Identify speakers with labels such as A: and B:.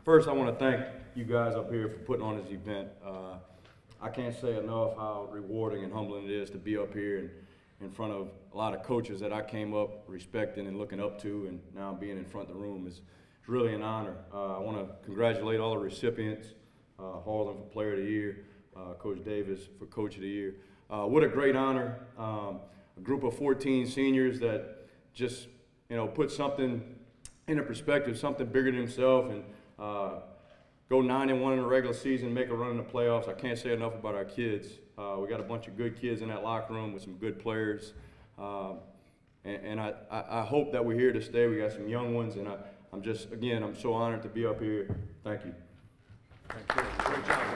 A: First, I want to thank you guys up here for putting on this event. I can't say enough how rewarding and humbling it is to be up here and in front of a lot of coaches that I came up respecting and looking up to, and now being in front of the room is really an honor. I want to congratulate all the recipients, Harlan for Player of the Year, Coach Davis for Coach of the Year. What a great honor. A group of 14 seniors that just, put something into perspective, something bigger than himself, and go 9-1 in the regular season, make a run in the playoffs. I can't say enough about our kids. We got a bunch of good kids in that locker room with some good players. And I hope that we're here to stay. We got some young ones, and I'm so honored to be up here. Thank you.
B: Thank you. Great job.